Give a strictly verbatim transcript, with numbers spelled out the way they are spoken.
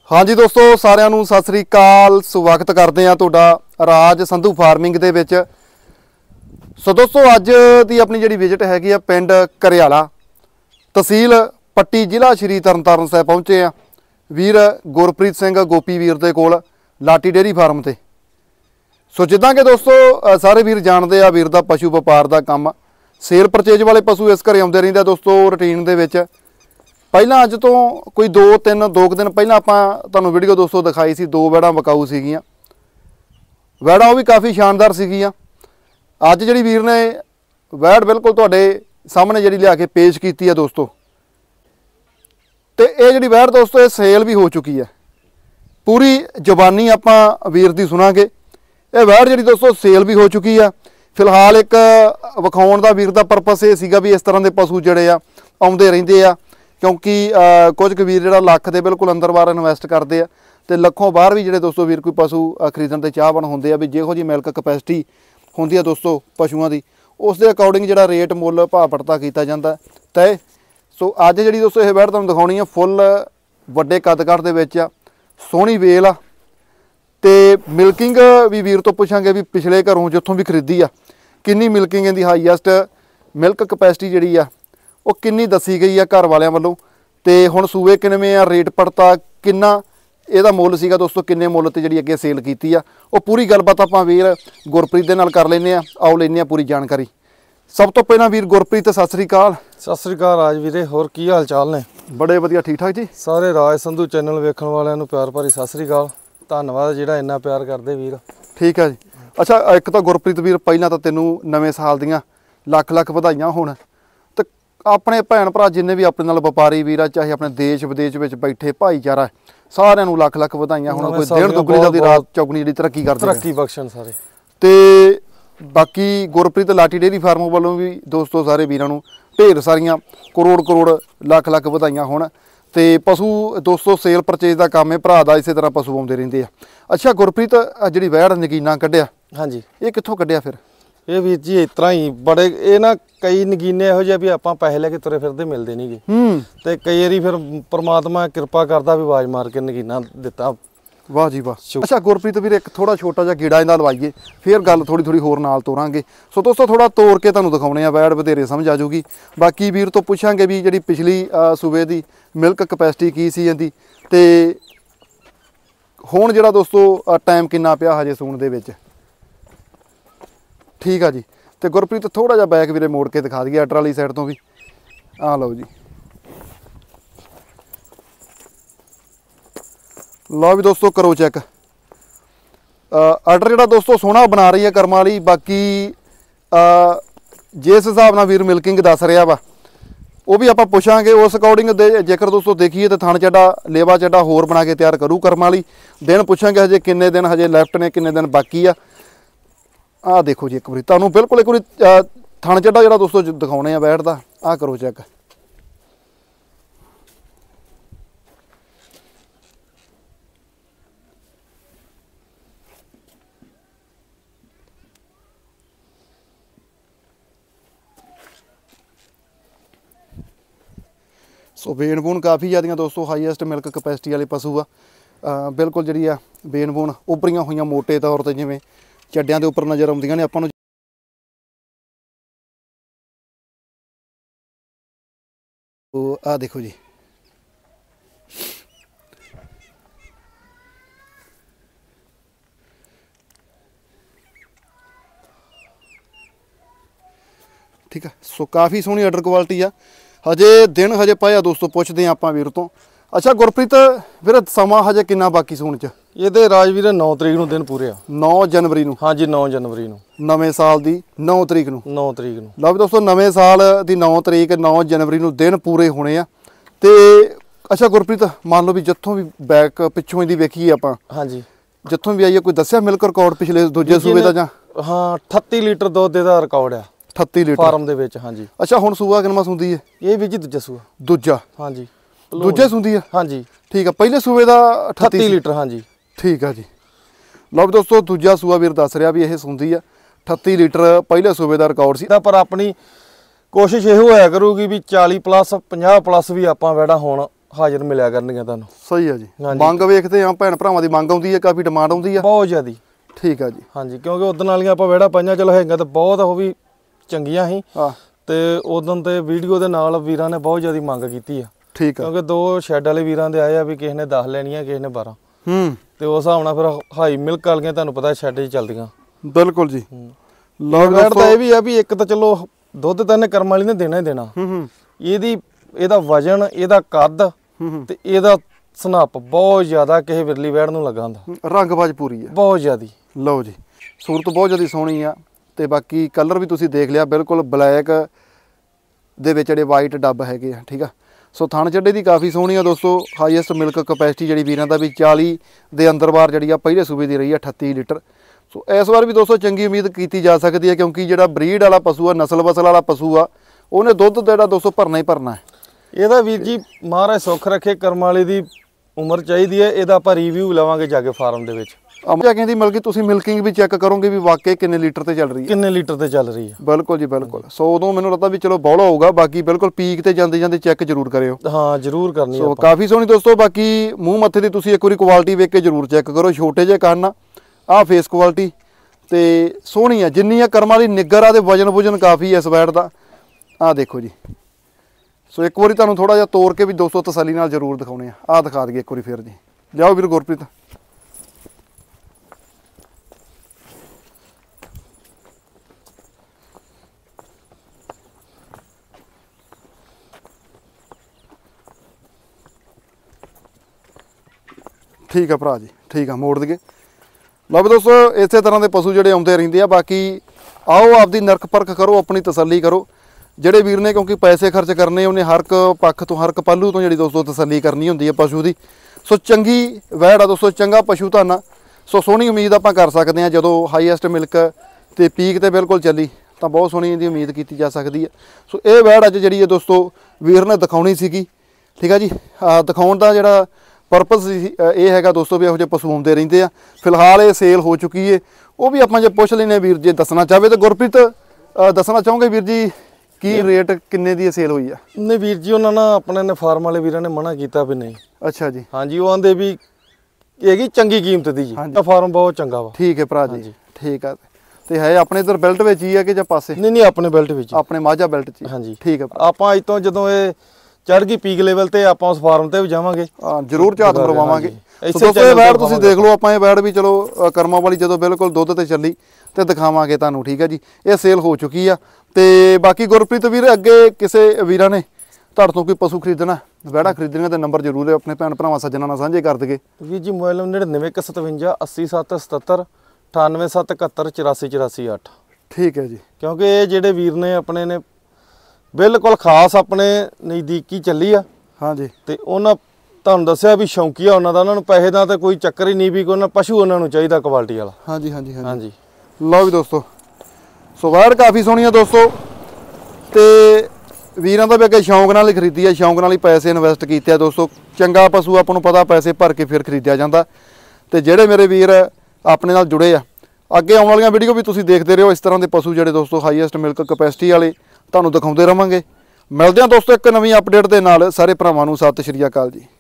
हाँ जी दोस्तों सारिਆਂ ਨੂੰ सत श्री अकाल स्वागत करते हैं तुहाडा राज संधू फार्मिंग दे विच। सो दोस्तों अज दी अपनी जिहड़ी विजिट हैगी आ पिंड करियाला तहसील पट्टी जिला श्री तरनतारन साहिब पहुंचे आ वीर गुरप्रीत सिंह गोपी वीर दे कोल लाटी डेयरी फार्म ते। सो जिद्दां कि दोस्तों सारे वीर जानते आ वीर दा पशु वपार दा काम सेल परचेज वाले पशु इस घरे आउंदे रहिंदे दोस्तों रूटीन दे विच। पहला अज तो कोई दो तीन दो दिन पहला आपां तुहानूं वीडियो दोस्तों दिखाई सी दो वैड़ां विकाऊ सीगियां। वैड़ां भी काफ़ी शानदार सीगियां। अज जिहड़ी वीर ने वैड़ बिल्कुल तुहाडे सामने जिहड़ी लिया के पेश कीती है दोस्तों, ते ये जिहड़ी वैड़ दोस्तों ये सेल भी हो चुकी है। पूरी जबानी आपां वीर दी सुनांगे। ये वैड़ जिहड़ी दोस्तों सेल भी हो चुकी है। फिलहाल एक विखाउण दा वीर दा परपस ये सीगा भी इस तरह के पशु जिहड़े आ आउंदे रहिंदे आ, क्योंकि कुछ क वीर जिहड़ा लख के बिल्कुल अंदर बाहर इन्वैसट करते हैं तो लखों बाहर भी जिहड़े दोस्तों वीर कोई पशु खरीदण ते चाहवान होंदे आ भी जिहो जी मिल्क कैपेसिटी होंदी है दोस्तों पशुओं की उस दे अकॉर्डिंग जिहड़ा रेट मुੱਲ भाव पड़ता किया जाता तय। सो अज जिहड़ी दोस्तों ये वैड़ तुहानूं दिखाउणी है फुल वड्डे कदकाठ दे विच आ, सोहणी वेल आ ते मिल्किंग भी वीर तो पुछांगे भी पिछले घरों जित्थों भी खरीदी आ किन्नी मिल्किंग इहदी हाईएस्ट मिल्क कैपेसिटी जिहड़ी आ वो किन्नी दसी गई है घर वालों वालों, तो हुण सूबे किवें आ रेट पड़ता किन्ना इहदा मुੱਲ सीगा दोस्तों किन्ने मुੱਲ ते जिहड़ी अगे सेल कीती आ वो पूरी गलबात आपां वीर गुरप्रीत दे नाल कर लैंदे आ। आओ लैंदे आ पूरी जानकारी। सब तो पहलां वीर गुरप्रीत सत श्री अकाल। सत श्री अकाल राज वीरे, होर की हाल चाल ने? बड़े वधिया ठीक ठाक जी। सारे राज संधू चैनल वेखण वालिਆਂ ਨੂੰ प्यार भरी सत श्री अकाल। धन्नवाद जिहड़ा इन्ना प्यार करदे वीर। ठीक है जी। अच्छा एक तो गुरप्रीत वीर पहलां तो तैनूं नवें साल दीआं लख लख वधाइयां होण। अपने भैन भरा जिन्ने भी अपने नाल व्यापारी वीर चाहे अपने देश विदेश में बैठे भाईचारा सारिਆਂ ਨੂੰ लख लख वधाइयां होण। कोई डेढ़ दुगनी दी रात चौगनी जिहड़ी तरक्की करदे तरक्की बख्शण सारे। ते बाकी गुरप्रीत लाटी डेयरी फार्म वालों भी दोस्तों सारे वीरां नूं ढेर सारियां करोड़ करोड़ लख लख वधाइयां होण। ते पशु दोस्तों सेल परचेज का काम है भरा दा इसे तरह पशु आउंदे रहिंदे आ। अच्छा गुरप्रीत जिहड़ी वैड़ नगीना कढ़िया हाँ जी ये कित्थों कढ़िया फिर? ये वीर जी इस तरह ही बड़े ये ना कई नगीने इहो जिहे भी आपां पैसे लैके तुरे फिरदे मिलदे नहीं गे ते कई वारी फिर परमात्मा किरपा करदा भी आवाज़ मार के नगीना दिता। वाह जी वाह। अच्छा गुरप्रीत वीर एक थोड़ा छोटा जिहा गेड़ा इहदा लवाइए फिर गल थोड़ी थोड़ी होर नाल तोरांगे। सो दोस्तों थोड़ा तोड़ के तुहानूं दिखाउणे आ वैड़ वधेरे समझ आ जूगी। बाकी वीर तो पुछांगे भी जिहड़ी पिछली सूबे दी मिल्क कैपेसिटी की सी इहदी ते हुण जिहड़ा दोस्तों टाइम किन्ना पिया हजे सूण दे विच। ठीक है जी। तो गुरप्रीत थोड़ा जिहा बैक वीरे मोड़ के दिखा दिए अटर वाली साइड तो भी। आ लो जी, लो भी दोस्तों करो चैक। अटर जिहड़ा दोस्तों सोहना बना रही है कर्म वाली। बाकी जिस हिसाब नाल वीर मिल्किंग दस रहा वा वो भी आप पुछांगे उस अकॉर्डिंग दे जेकर दोस्तों देखिए तो थण चड्डा लेवा चड्डा होर बना के तैयार करूँ कर्म वाली। दिन पुछांगे हजे किन्ने दिन हजे लैफ्ट ने किन्ने दिन बाकी आ। आ देखो जी एक बार तुहानूं बिल्कुल एक बार थण चड्डा जिहड़ा दोस्तों दिखाउणे आ वैड़ दा। आ करो चैक। सो बेन बून काफ़ी ज़्यादा दोस्तों हाईएस्ट मिल्क कैपेसिटी वाले पशु आ। बिल्कुल जिहड़ी आ बेन बून उभरियां होईयां मोटे तौर पर जिवें ਚੱਡਿਆਂ ਦੇ ਉੱਪਰ नज़र आउंदियां ने आपां नूं। आ देखो जी ठीक है। सो काफ़ी सोहनी अडर क्वालिटी आ। हजे दिन हजे पाए आ दोस्तों पुछदे आ आपां वीर तो। अच्छा गुरप्रीत फिर समा हजे किन्ना बाकी सूण च? ਇਹਦੇ ਰਾਜਵੀਰ नौ ਤਰੀਕ ਨੂੰ ਦਿਨ ਪੂਰੇ ਆ। नौ जनवरी ਨੂੰ? हाँ जी नौ जनवरी ਨੂੰ ਨਵੇਂ ਸਾਲ ਦੀ नौ ਤਰੀਕ ਨੂੰ। नौ ਤਰੀਕ ਨੂੰ ਲਓ ਵੀ ਦੋਸਤੋ ਨਵੇਂ ਸਾਲ ਦੀ नौ ਤਰੀਕ नौ जनवरी ਨੂੰ ਦਿਨ ਪੂਰੇ ਹੋਣੇ ਆ। ਤੇ ਅੱਛਾ ਗੁਰਪ੍ਰੀਤ ਮੰਨ ਲਓ ਵੀ ਜਿੱਥੋਂ ਵੀ ਬੈਕ ਪਿੱਛੋਂ ਇਹਦੀ ਵੇਖੀਏ ਆਪਾਂ हाँ जी ਜਿੱਥੋਂ ਵੀ ਆਈਏ ਕੋਈ ਦੱਸਿਆ ਮਿਲਕ ਰਿਕਾਰਡ ਪਿਛਲੇ ਦੂਜੇ ਸੂਬੇ ਦਾ ਜਾਂ? हाँ अठत्ती लीटर ਦੁੱਧ ਦਾ ਰਿਕਾਰਡ ਆ अठत्ती लीटर ਫਾਰਮ ਦੇ ਵਿੱਚ। हाँ जी। ਅੱਛਾ ਹੁਣ ਸੂਆ ਕਿੰਨਾ ਸੁੰਦੀ ਹੈ ਇਹ ਵੀ ਜੀ ਦੂਜਾ ਸੂਆ। ਦੂਜਾ? हाँ जी ਦੂਜੇ ਸੁੰਦੀ ਹੈ। हाँ जी ठीक है। पहले सूबे का अठत्ती लीटर। हाँ जी ठीक है जी। लो भी दोस्तों दूजा सूआ वीर दस रहा भी यह सुंदी है अठत्ती लीटर पहले सूबे का रिकॉर्ड सी। पर अपनी कोशिश ये होया करूगी भी चालीस प्लस पचास प्लस भी आपां वैड़ा होण ਹਾਜ਼ਰ ਮਿਲਿਆ ਕਰਨਗੀਆਂ ਤੁਹਾਨੂੰ। ਸਹੀ ਆ ਜੀ। ਮੰਗ ਵੇਖਦੇ ਆ ਭੈਣ ਭਰਾਵਾਂ ਦੀ ਮੰਗ ਆਉਂਦੀ ਹੈ, ਕਾਫੀ ਡਿਮਾਂਡ ਆਉਂਦੀ ਆ ਬਹੁਤ ਜ਼ਿਆਦੀ। ਠੀਕ ਆ ਜੀ। ਹਾਂਜੀ ਕਿਉਂਕਿ ਉਦੋਂ ਵਾਲੀਆਂ ਆਪਾਂ ਵਿਹੜਾ ਪਾਈਆਂ ਚਲੋ ਹੈਗਾ ਤਾਂ ਬਹੁਤ ਉਹ ਵੀ ਚੰਗੀਆਂ ਸੀ ਹਾਂ ਤੇ ਉਦੋਂ ਤੇ ਵੀਡੀਓ ਦੇ ਨਾਲ ਵੀਰਾਂ ਨੇ ਬਹੁਤ ਜ਼ਿਆਦੀ ਮੰਗ ਕੀਤੀ ਆ। ਠੀਕ ਆ। ਕਿਉਂਕਿ ਦੋ ਸ਼ੈੱਡ ਵਾਲੇ ਵੀਰਾਂ ਦੇ ਆਏ ਆ ਵੀ ਕਿਸੇ ਨੇ ਦਸ ਲੈਣੀਆਂ ਕਿਸੇ ਨੇ ਬਾਰਾਂ। ਹੂੰ ਤੇ ਉਸ ਹਿਸਾਬ ਨਾਲ ਫਿਰ ਹਾਈ ਮਿਲਕ ਵਾਲੀਆਂ ਤੁਹਾਨੂੰ ਪਤਾ ਸ਼ੈੱਡ 'ਚ ਚੱਲਦੀਆਂ। ਬਿਲਕੁਲ ਜੀ। ਲੌਟ ਦਾ ਇਹ ਵੀ ਆ ਵੀ ਇੱਕ ਤਾਂ ਚਲੋ ਦੁੱਧ ਤਾਂ ਇਹਨੇ ਕਰਮ ਵਾਲੀ ਨੇ ਦੇਣਾ ਹੀ ਦੇਣਾ। ਹੂੰ ਇਹਦੀ ਇਹਦਾ ਵਜਨ ਇਹਦਾ ਕੱਦ ਤੇ ਇਹਦਾ ਸਨੱਪ ਬਹੁਤ ਜ਼ਿਆਦਾ ਕਿਸੇ ਵਿਰਲੀ ਵੈੜ ਨੂੰ ਲੱਗਾ ਹੁੰਦਾ। ਰੰਗਬਾਜ਼ ਪੂਰੀ ਆ ਬਹੁਤ ਜ਼ਿਆਦੀ। ਲਓ ਜੀ ਸੂਰਤ ਬਹੁਤ ਜ਼ਿਆਦਾ ਸੋਹਣੀ ਆ ਤੇ ਬਾਕੀ ਕਲਰ ਵੀ ਤੁਸੀਂ ਦੇਖ ਲਿਆ ਬਿਲਕੁਲ ਬਲੈਕ ਦੇ ਵਿੱਚ ਜਿਹੜੇ ਵਾਈਟ ਡੱਬ ਹੈਗੇ ਆ। ਠੀਕ ਆ। ਸੋ ਥਣ ਚੱਡੇ ਦੀ ਕਾਫੀ ਸੋਹਣੀ ਆ ਦੋਸਤੋ। ਹਾਈਐਸਟ ਮਿਲਕ ਕਪੈਸਿਟੀ ਜਿਹੜੀ ਵੀਰਾਂ ਦਾ ਵੀ ਚਾਲੀ ਦੇ ਅੰਦਰ ਬਾਰ ਜਿਹੜੀ ਆ ਪਹਿਲੇ ਸੂਬੇ ਦੀ ਰਹੀ ਆ ਅਠੱਤੀ ਲੀਟਰ। ਸੋ ਇਸ ਵਾਰ ਵੀ ਦੋਸਤੋ ਚੰਗੀ ਉਮੀਦ ਕੀਤੀ ਜਾ ਸਕਦੀ ਹੈ ਕਿਉਂਕਿ ਜਿਹੜਾ ਬਰੀਡ ਵਾਲਾ ਪਸ਼ੂ ਆ ਨਸਲ ਬਸਲ ਵਾਲਾ ਪਸ਼ੂ ਆ ਉਹਨੇ ਦੁੱਧ ਜਿਹੜਾ ਦੋਸਤੋ ਭਰਨਾ ਹੀ ਭਰਨਾ ਹੈ। ਇਹਦਾ ਵੀਰ ਜੀ ਮਹਾਰਾਜ ਸੁੱਖ ਰੱਖੇ ਕਰਮ ਵਾਲੀ ਦੀ ਉਮਰ ਚਾਹੀਦੀ ਹੈ। ਇਹਦਾ ਆਪਾਂ ਰਿਵਿਊ ਲਵਾਂਗੇ ਜਾ ਕੇ ਫਾਰਮ ਦੇ ਵਿੱਚ। ਅਮਜਾ ਕਹਿੰਦੀ ਮਤਲਬ ਕਿ ਤੁਸੀਂ ਮਿਲਕਿੰਗ ਵੀ ਚੈੱਕ ਕਰੋਗੇ ਵੀ ਵਾਕਈ ਕਿੰਨੇ ਲੀਟਰ ਤੇ ਚੱਲ ਰਹੀ ਹੈ, ਕਿੰਨੇ ਲੀਟਰ ਤੇ ਚੱਲ ਰਹੀ ਹੈ। ਬਿਲਕੁਲ ਜੀ ਬਿਲਕੁਲ। ਸੋ ਉਦੋਂ ਮੈਨੂੰ ਲੱਗਦਾ ਵੀ ਚਲੋ ਬੌਲਾ ਹੋਊਗਾ, ਬਾਕੀ ਬਿਲਕੁਲ ਪੀਕ ਤੇ ਜਾਂਦੇ ਜਾਂਦੇ ਚੈੱਕ ਜ਼ਰੂਰ ਕਰਿਓ। ਹਾਂ ਜ਼ਰੂਰ ਕਰਨੀ। ਸੋ ਕਾਫੀ ਸੋਹਣੀ ਦੋਸਤੋ। ਬਾਕੀ ਮੂੰਹ ਮੱਥੇ ਦੀ ਤੁਸੀਂ ਇੱਕ ਵਾਰੀ ਕੁਆਲਿਟੀ ਵੇਖ ਕੇ ਜ਼ਰੂਰ ਚੈੱਕ ਕਰੋ। ਛੋਟੇ ਜਿਹੇ ਕੰਨ ਆ, ਆਹ ਫੇਸ ਕੁਆਲਿਟੀ ਤੇ ਸੋਹਣੀ ਆ ਜਿੰਨੀ ਆ ਕਰਮਾਂ ਵਾਲੀ ਨਿੱਗਰ ਆ ਤੇ ਵਜਨ ਵੁਜਨ ਕਾਫੀ ਇਸ ਵੈਟ ਦਾ। ਆਹ ਦੇਖੋ ਜੀ। ਸੋ ਇੱਕ ਵਾਰੀ ਤੁਹਾਨੂੰ ਥੋੜਾ ਜਿਹਾ ਤੋੜ ਕੇ ਵੀ ਦੋਸਤੋ ਤਸੱਲੀ ਨਾਲ ਜ਼ਰੂਰ ਦਿਖਾਉਣੇ ਆ। ਆਹ ਦਿਖਾ ਦਈਏ ਇੱਕ ਵਾਰੀ ਫਿਰ ਜੀ। ਲਿਆਓ ਵੀਰ ਗੁਰਪ੍ਰੀਤ। ਠੀਕ ਆ ਭਰਾ ਜੀ, ਠੀਕ ਆ ਮੋੜ ਦਈਏ। ਲਓ ਵੀ ਦੋਸਤੋ ਇਸੇ ਤਰ੍ਹਾਂ ਦੇ ਪਸ਼ੂ ਜਿਹੜੇ ਆਉਂਦੇ ਰਹਿੰਦੇ ਆ। ਬਾਕੀ ਆਓ ਆਪਦੀ ਨਰਕ ਪਰਖ ਕਰੋ, ਆਪਣੀ ਤਸੱਲੀ ਕਰੋ। ਜਿਹੜੇ ਵੀਰ ਨੇ ਕਿਉਂਕਿ ਪੈਸੇ ਖਰਚ ਕਰਨੇ ਉਹਨੇ ਹਰ ਇੱਕ ਪੱਖ ਤੋਂ ਹਰ ਇੱਕ ਪੱਲੂ ਤੋਂ ਜਿਹੜੀ ਦੋਸਤੋ ਤਸੱਲੀ ਕਰਨੀ ਹੁੰਦੀ ਹੈ ਪਸ਼ੂ ਦੀ। ਸੋ ਚੰਗੀ ਵੈੜ ਆ ਦੋਸਤੋ, ਚੰਗਾ ਪਸ਼ੂ ਧਨ। ਸੋ ਸੋਹਣੀ ਉਮੀਦ ਆਪਾਂ ਕਰ ਸਕਦੇ ਹਾਂ ਜਦੋਂ ਹਾਈਐਸਟ ਮਿਲਕ ਤੇ ਪੀਕ ਤੇ ਬਿਲਕੁਲ ਚੱਲੀ ਤਾਂ ਬਹੁਤ ਸੋਹਣੀ ਇਹਦੀ ਉਮੀਦ ਕੀਤੀ ਜਾ ਸਕਦੀ ਹੈ। ਸੋ ਇਹ ਵੈੜ ਅੱਜ ਜਿਹੜੀ ਹੈ ਦੋਸਤੋ ਵੀਰ ਨੇ ਦਿਖਾਉਣੀ ਸੀਗੀ। ਠੀਕ ਆ ਜੀ। ਦਿਖਾਉਣ ਦਾ ਜਿਹੜਾ ਪਰਪਸ ਇਹ ਹੈਗਾ ਦੋਸਤੋ ਵੀ ਇਹੋ ਜਿਹੇ ਪਸ਼ੂ ਆਉਂਦੇ ਰਹਿੰਦੇ ਆ। ਫਿਲਹਾਲ ਇਹ ਸੇਲ ਹੋ ਚੁੱਕੀ ਹੈ। ਉਹ ਵੀ ਆਪਾਂ ਜੇ ਪੁੱਛ ਲੈਨੇ ਵੀਰ ਜੇ ਦੱਸਣਾ ਚਾਹਵੇ ਤਾਂ ਗੁਰਪ੍ਰੀਤ ਦੱਸਣਾ ਚਾਹੋਗੇ ਵੀਰ ਜੀ ਕੀ ਰੇਟ ਕਿੰਨੇ ਦੀ ਸੇਲ ਹੋਈ ਆ? ਨਹੀਂ ਵੀਰ ਜੀ ਉਹਨਾਂ ਨਾਲ ਆਪਣੇ ਨੇ ਫਾਰਮ ਵਾਲੇ ਵੀਰਾਂ ਨੇ ਮਨਾ ਕੀਤਾ ਵੀ ਨਹੀਂ। ਅੱਛਾ ਜੀ। ਹਾਂਜੀ ਉਹ ਆਂਦੇ ਵੀ ਹੈਗੀ ਚੰਗੀ ਕੀਮਤ ਦੀ ਜੀ। ਫਾਰਮ ਬਹੁਤ ਚੰਗਾ ਵਾ। ਠੀਕ ਹੈ ਭਰਾ ਜੀ। ਠੀਕ ਆ। ਤੇ ਹੈ ਆਪਣੇ ਇਧਰ ਬੈਲਟ ਵਿੱਚ ਹੀ ਆ ਕਿ ਜਾਂ ਪਾਸੇ? ਨਹੀਂ ਨਹੀਂ ਆਪਣੇ ਬੈਲਟ ਵਿੱਚ, ਆਪਣੇ ਮਾਝਾ ਬੈਲਟ 'ਚ। ਹਾਂਜੀ ਠੀਕ ਹੈ। ਆਪਾਂ ਅੱਜ ਤੋਂ ਜਦੋਂ ਇਹ ਚੜ ਗਈ ਪੀਕ ਲੈਵਲ ਤੇ ਆਪਾਂ ਉਸ ਫਾਰਮ ਤੇ ਵੀ ਜਾਵਾਂਗੇ। ਹਾਂ ਜ਼ਰੂਰ ਝਾਤ ਮਰਵਾਵਾਂਗੇ। ਦੋਸਤੋ ਇਹ ਵੈੜ ਤੁਸੀਂ ਦੇਖ ਲਓ। ਆਪਾਂ ਇਹ ਵੈੜ ਵੀ ਚਲੋ ਕਰਮਾਂ ਵਾਲੀ ਜਦੋਂ ਬਿਲਕੁਲ ਦੁੱਧ ਤੇ ਚੱਲੀ ਤੇ ਦਿਖਾਵਾਂਗੇ ਤੁਹਾਨੂੰ। ਠੀਕ ਹੈ ਜੀ। ਇਹ ਸੇਲ ਹੋ ਚੁੱਕੀ ਆ। ਤੇ ਬਾਕੀ ਗੁਰਪ੍ਰੀਤ ਵੀਰ ਅੱਗੇ ਕਿਸੇ ਵੀਰਾਂ ਨੇ ਤੁਹਾਡੇ ਤੋਂ ਕੋਈ ਪਸ਼ੂ ਖਰੀਦਣਾ ਵੈੜਾ ਖਰੀਦਣੀਆਂ ਤਾਂ ਨੰਬਰ ਜ਼ਰੂਰ ਆਪਣੇ ਭੈਣ ਭਰਾਵਾਂ ਸੱਜਣਾ ਨਾਲ ਸਾਂਝੇ ਕਰ ਦਗੇ। ਵੀਰ ਜੀ ਮੋਬਾਈਲ ਨੰਬਰ ਨੜਿਨਵੇਂ ਇੱਕ ਸਤਵੰਜਾ ਅੱਸੀ ਸੱਤ ਸਤੱਤਰ ਅਠਾਨਵੇਂ ਸੱਤ ਇਕਹੱਤਰ ਚੁਰਾਸੀ ਚੁਰਾਸੀ ਅੱਠ। ਠੀਕ ਹੈ ਜੀ। ਕਿਉਂਕਿ ਇਹ ਜਿਹੜੇ ਵੀਰ ਨੇ ਆਪਣੇ ਨੇ ਬਿਲਕੁਲ ਖਾਸ ਆਪਣੇ ਨਜ਼ਦੀਕੀ ਚੱਲੀ ਆ। ਹਾਂਜੀ। ਤੇ ਉਹਨਾਂ ਤੁਹਾਨੂੰ ਦੱਸਿਆ ਵੀ ਸ਼ੌਂਕੀਆ ਉਹਨਾਂ ਦਾ, ਉਹਨਾਂ ਨੂੰ ਪੈਸੇ ਦਾ ਤਾਂ ਕੋਈ ਚੱਕਰ ਹੀ ਨਹੀਂ ਵੀ ਉਹਨਾਂ ਪਸ਼ੂ ਉਹਨਾਂ ਨੂੰ ਚਾਹੀਦਾ ਕੁਆਲਿਟੀ ਵਾਲਾ। ਹਾਂਜੀ ਹਾਂਜੀ ਹਾਂਜੀ। ਲਓ ਵੀ ਦੋਸਤੋ ਸੋ ਵੈੜ ਕਾਫੀ ਸੋਹਣੀ ਆ ਦੋਸਤੋ। ਤੇ ਵੀਰਾਂ ਦਾ ਵੀ ਅੱਗੇ ਸ਼ੌਂਕ ਨਾਲ ਹੀ ਖਰੀਦੀ ਆ, ਸ਼ੌਂਕ ਨਾਲ ਹੀ ਪੈਸੇ ਇਨਵੈਸਟ ਕੀਤੇ ਆ ਦੋਸਤੋ। ਚੰਗਾ ਪਸ਼ੂ ਆਪਾਂ ਨੂੰ ਪਤਾ ਪੈਸੇ ਭਰ ਕੇ ਫਿਰ ਖਰੀਦਿਆ ਜਾਂਦਾ। ਤੇ ਜਿਹੜੇ ਮੇਰੇ ਵੀਰ ਆਪਣੇ ਨਾਲ ਜੁੜੇ ਆ ਅੱਗੇ ਆਉਣ ਵਾਲੀਆਂ ਵੀਡੀਓ ਵੀ ਤੁਸੀਂ ਦੇਖਦੇ ਰਹੋ। ਇਸ ਤਰ੍ਹਾਂ ਦੇ ਪਸ਼ੂ ਜਿਹੜੇ ਦੋਸਤੋ ਹਾਈਐਸਟ ਮਿਲਕ ਕਪੈਸਿਟੀ ਵਾਲੇ ਤੁਹਾਨੂੰ ਦਿਖਾਉਂਦੇ ਰਵਾਂਗੇ। ਮਿਲਦੇ ਹਾਂ ਦੋਸਤੋ ਇੱਕ ਨਵੀਂ ਅਪਡੇਟ ਦੇ ਨਾਲ। ਸਾਰੇ ਭਰਾਵਾਂ ਨੂੰ ਸਤਿ ਸ਼੍ਰੀ ਅਕਾਲ ਜੀ।